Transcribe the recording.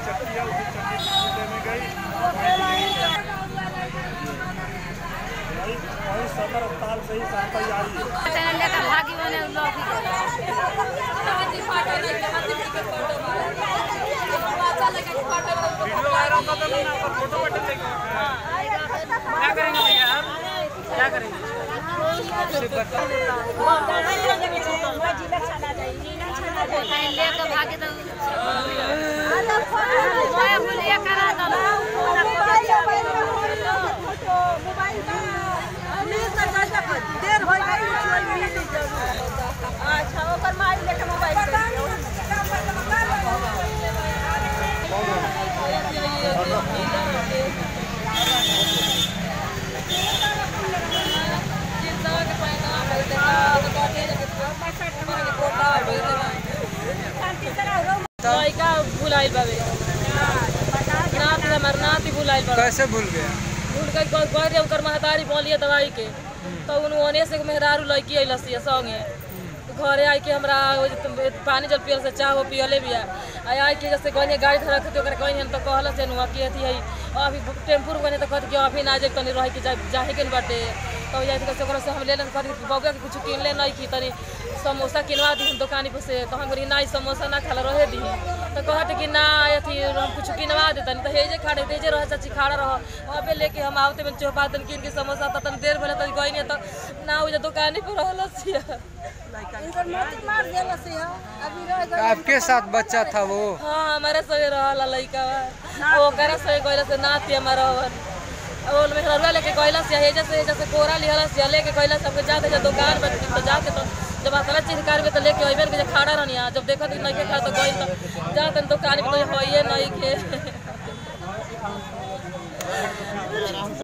चक्की है, उसी चक्की लेने गई वही सदर अस्पताल से ही सहायता आई है। भागी बने वीडियो वायरल कर दो ना, फोटो क्या करेंगे भैया आप, क्या करेंगे? लेकर भागे तो देर हो अच्छा ओकर माई लेके मोबाइल भुलाइल बाबे नाती भुलाइल बाबे। कैसे भूल गया? भूल गई गए उनकर महतारी बोलिए दवाई के तो उन्होंने से मेहरारू लड़की अइलस संगे घरे आई के हमरा पानी जल पियल से चाह पियले भी आई के जैसे गए गाड़ी धरक तो गए तो कहल से नुआ कि अथी है अभी टेम्पू गए तो कहते कि अभी ना जाए तनी रह के जाए के बाटे तो जाए से हम ले कहते बउआ के कुछ किन ले नहीं की तनी समोसा किनवा दी दुकानी पर से तो हम बोली ना समोसा ना खाला रहे दी तो कहते कि ना अथी हम कुछ किनवा देतनी तो हेजे खा हेजे रह चाची खाड़ा रह अबे लेके हम आवते में चौपा तन किन के समोसा तो तन देर भले तो गई नहीं तो ना हो दुकानी पर आपके साथ बच्चा था वो? हाँ हमारे संगे रहा लड़का वो करे संगे गइल से नाती हमारा और मेहरवा लेके गइल से जैसे कोरा लिहल से लेके गइल सब जाते दुकान पर तो जाके तो जब अतला चीज करबे तो लेके अइबे के खड़ा रहनी जब देखत नहीं के खा तो गइल तो जाते दुकान पे तो होइए नहीं के